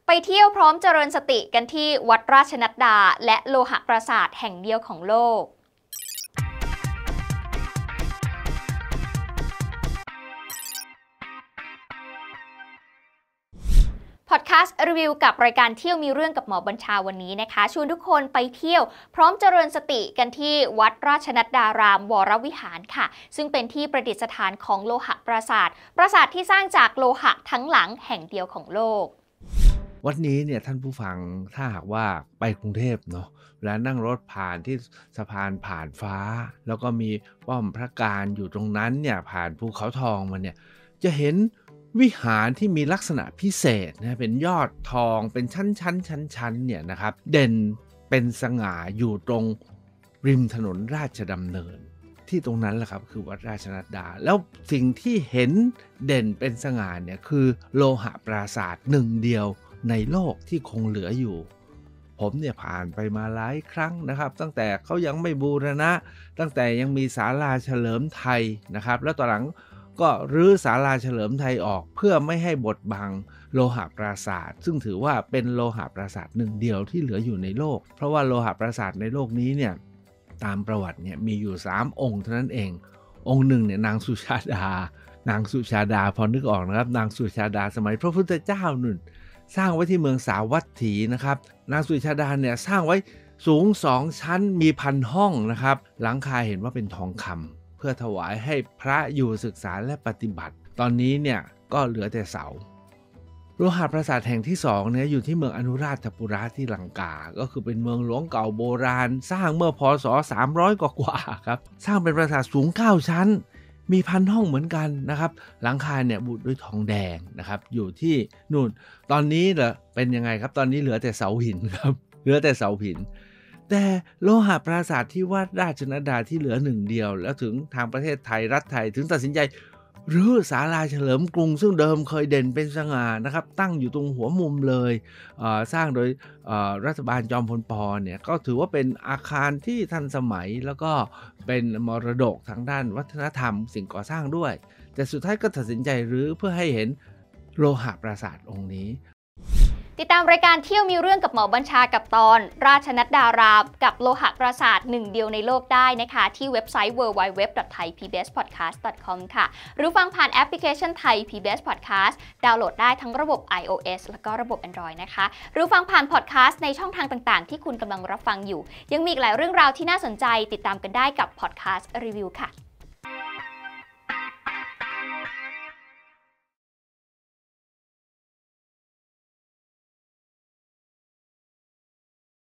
ไปเที่ยวพร้อมเจริญสติกันที่วัดราชนัดดาและโลหะปราสาทแห่งเดียวของโลกพอดแคสต์รีวิวกับรายการเที่ยวมีเรื่องกับหมอบัญชาวันนี้นะคะชวนทุกคนไปเที่ยวพร้อมเจริญสติกันที่วัดราชนัดดารามวรวิหารค่ะซึ่งเป็นที่ประดิษฐานของโลหะปราสาทที่สร้างจากโลหะทั้งหลังแห่งเดียวของโลกวัดนี้เนี่ยท่านผู้ฟังถ้าหากว่าไปกรุงเทพเนาะเวลานั่งรถผ่านที่สะพานผ่านฟ้าแล้วก็มีป้อมพระการอยู่ตรงนั้นเนี่ยผ่านภูเขาทองมาเนี่ยจะเห็นวิหารที่มีลักษณะพิเศษนะเป็นยอดทองเป็นชั้นเนี่ยนะครับเด่นเป็นสง่าอยู่ตรงริมถนนราชดำเนินที่ตรงนั้นแหละครับคือวัดราชนัดดาแล้วสิ่งที่เห็นเด่นเป็นสง่าเนี่ยคือโลหะปราสาทหนึ่งเดียวในโลกที่คงเหลืออยู่ผมเนี่ยผ่านไปมาหลายครั้งนะครับตั้งแต่เขายังไม่บูรณะตั้งแต่ยังมีศาลาเฉลิมไทยนะครับแล้วตอนหลังก็รื้อศาลาเฉลิมไทยออกเพื่อไม่ให้บดบังโลหะปราสาทซึ่งถือว่าเป็นโลหะปราสาทหนึ่งเดียวที่เหลืออยู่ในโลกเพราะว่าโลหะปราสาทในโลกนี้เนี่ยตามประวัติเนี่ยมีอยู่3องค์เท่านั้นเององค์หนึ่งเนี่ยนางสุชาดาพอนึกออกนะครับนางสุชาดาสมัยพระพุทธเจ้านุ่นสร้างไว้ที่เมืองสาวัตถีนะครับนางสุชาดาเนี่ยสร้างไว้สูง2ชั้นมี1,000 ห้องนะครับหลังคาเห็นว่าเป็นทองคำเพื่อถวายให้พระอยู่ศึกษาและปฏิบัติตอนนี้เนี่ยก็เหลือแต่เสาโลหะปราสาทแห่งที่2เนี่ยอยู่ที่เมืองอนุราชปุระที่ลังกาก็คือเป็นเมืองหลวงเก่าโบราณสร้างเมื่อพ.ศ. 300 กว่าครับสร้างเป็นปราสาทสูง9ชั้นมี1,000 ห้องเหมือนกันนะครับหลังคาเนี่ยบุด้วยทองแดงนะครับอยู่ที่นู่นตอนนี้เหรอเป็นยังไงครับตอนนี้เหลือแต่เสาหินครับเหลือแต่เสาหินแต่โลหะปราสาทที่วัดราชนัดดาที่เหลือหนึ่งเดียวแล้วถึงทางประเทศไทยรัฐไทยถึงตัดสินใจรื้อศาลาเฉลิมกรุงซึ่งเดิมเคยเด่นเป็นสง่านะครับตั้งอยู่ตรงหัวมุมเลยสร้างโดยรัฐบาลจอมพลป.เนี่ยก็ถือว่าเป็นอาคารที่ทันสมัยแล้วก็เป็นมรดกทางด้านวัฒนธรรมสิ่งก่อสร้างด้วยแต่สุดท้ายก็ตัดสินใจรื้อเพื่อให้เห็นโลหะปราสาทองค์นี้ติดตามรายการเที่ยวมีเรื่องกับหมอบัญชากับตอนราชนัดดารามกับโลหะปราสาทหนึ่งเดียวในโลกได้นะคะที่เว็บไซต์ www.thaipbspodcast.com ค่ะหรือฟังผ่านแอปพลิเคชัน Thai PBS Podcast ดาวน์โหลดได้ทั้งระบบ iOS และก็ระบบ Android นะคะหรือฟังผ่านพอดแคสต์ในช่องทางต่างๆที่คุณกำลังรับฟังอยู่ยังมีอีกหลายเรื่องราวที่น่าสนใจติดตามกันได้กับพอดแคสต์รีวิวค่ะ